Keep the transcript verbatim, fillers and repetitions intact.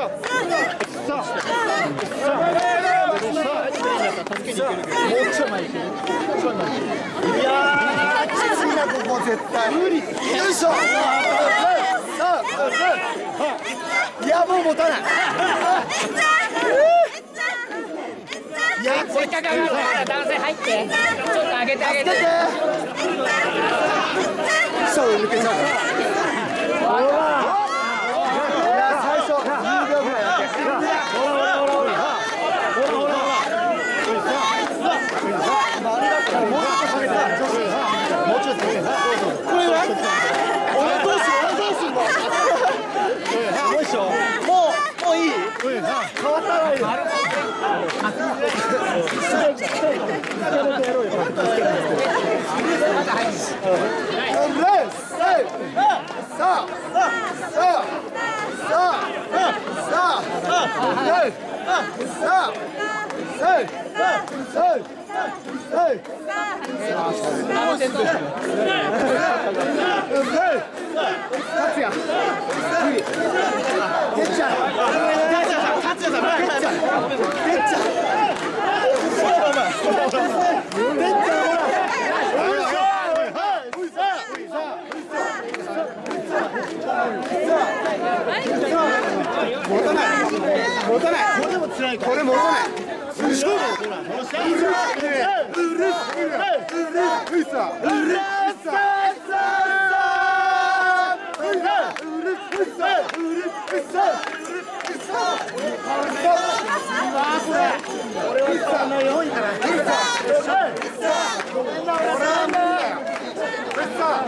いやもう持たない。いやせっかく上がるから男性入ってちょっと上げてあげて。 そう抜けちゃう。いや最初じゅうびょうぐらいだけ。もうちょっとこれは俺どうする俺どうするの。よいしょ。もうもういい。変わったらいいよ。持たない持たない。これも辛い。これ持たない。勝負。俺はそんな弱いから。